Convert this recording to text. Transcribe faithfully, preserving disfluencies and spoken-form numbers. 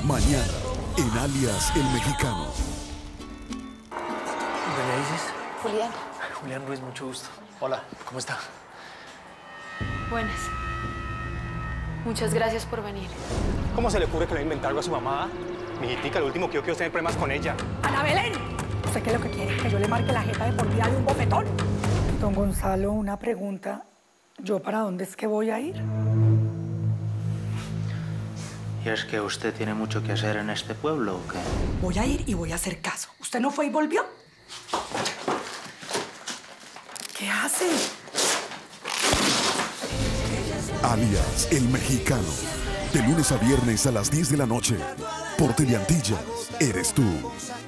Mañana, en Alias El Mexicano. ¿Doña Isis? Julián. Julián Ruiz, mucho gusto. Hola, ¿cómo está? Buenas. Muchas gracias por venir. ¿Cómo se le ocurre que le inventar algo a su mamá? Mi hijitica, lo último que yo quiero es tener problemas con ella. ¡Ana Belén! ¿Usted qué es lo que quiere? ¿Que yo le marque la jeta de por vida de un bofetón? Don Gonzalo, una pregunta. ¿Yo para dónde es que voy a ir? ¿Y es que usted tiene mucho que hacer en este pueblo o qué? Voy a ir y voy a hacer caso. ¿Usted no fue y volvió? ¿Qué hace? Alias El Mexicano. De lunes a viernes a las diez de la noche. Por Teleantillas, eres tú.